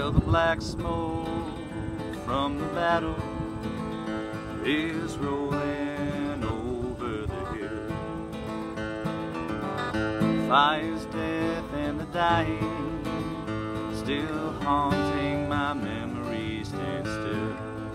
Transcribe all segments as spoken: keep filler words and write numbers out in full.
Well, the black smoke from the battle is rolling over the hill. Fire's death and the dying still haunting my memory, stand still.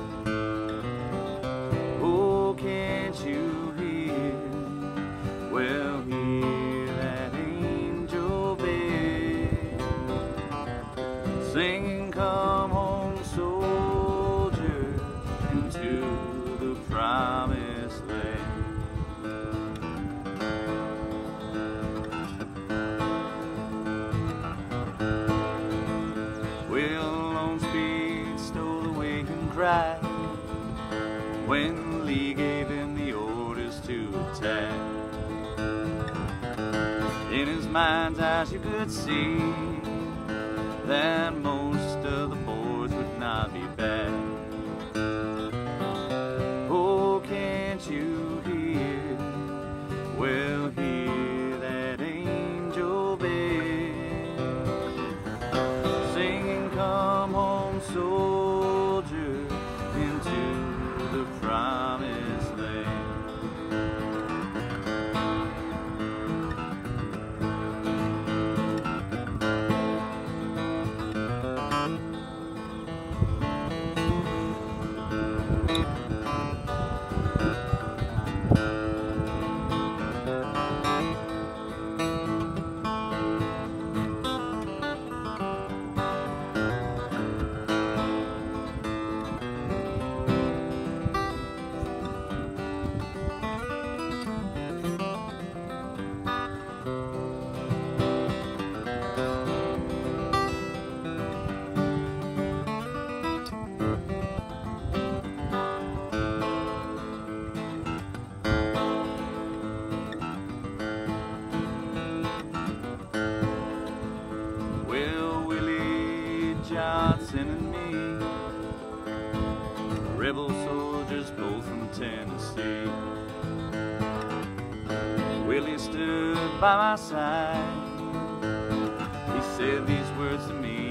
Oh, can't you hear? Well, hear that angel bell singing, come home, soldier, into the promised land. Well, Lone Speed stole away and cried when Lee gave him the orders to attack. In his mind's eyes you could see that most of the boys would not be back. Oh, can't you hear? Well, hear that angel bell singing, come home, soldier, into the promised land. Johnson and me, rebel soldiers both from Tennessee. Willie stood by my side. He said these words to me: